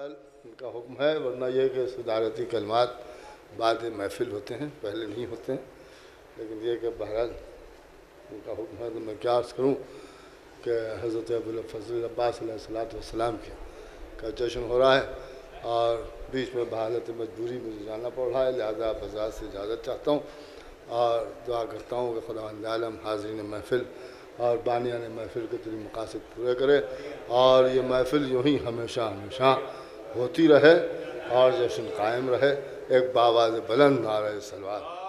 बहरहाल इनका हुक्म है, वरना यह कि सदारती कलमात बाद महफिल होते हैं, पहले नहीं होते हैं। लेकिन यह कि बहरहाल इनका हुक्म है तो मैं क्या अर्ज़ करूँ कि हज़रत अबुल फ़ज़ल अब्बास अलैहिस्सलाम का जश्न हो रहा है और बीच में बहालत मजबूरी मुझे जाना पड़ रहा है, लिहाजा हज़रात से इजाज़त चाहता हूँ और दुआ करता हूँ कि खुदावंद आलम हाज़रीन महफिल और बानियान महफिल के तरीके मकासद पूरे करे और ये महफिल यूँ ही हमेशा हमेशा होती रहे और जश्न कायम रहे। एक बावाज़ बुलंद नारे सलवात।